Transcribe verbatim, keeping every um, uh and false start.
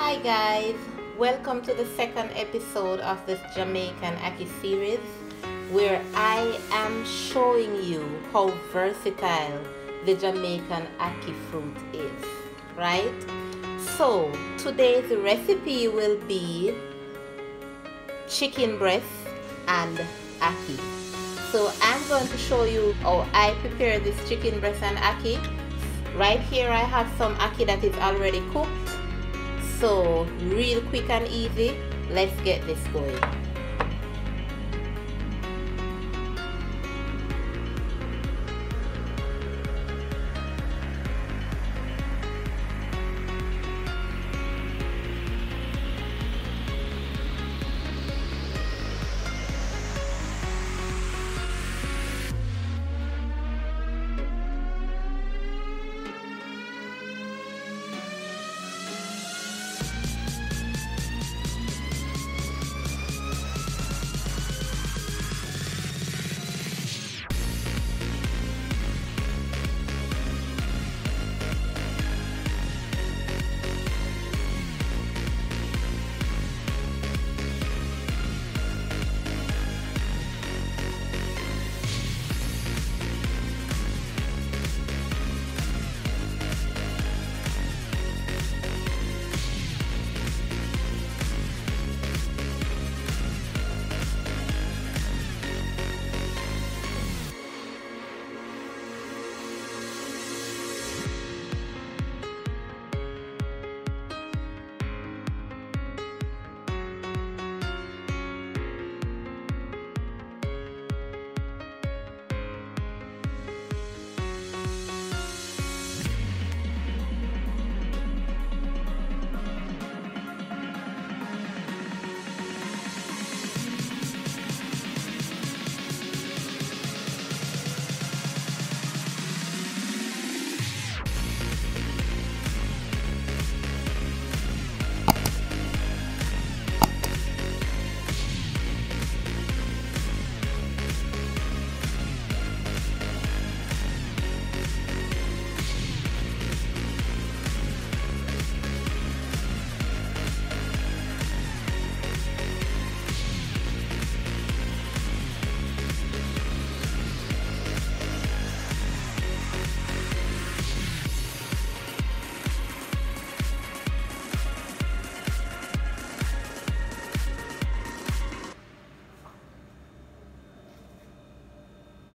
Hi guys, welcome to the second episode of this Jamaican Ackee series where I am showing you how versatile the Jamaican ackee fruit is, right? So today's recipe will be chicken breast and ackee. So I'm going to show you how I prepare this chicken breast and ackee. Right here I have some ackee that is already cooked. So real quick and easy, let's get this going.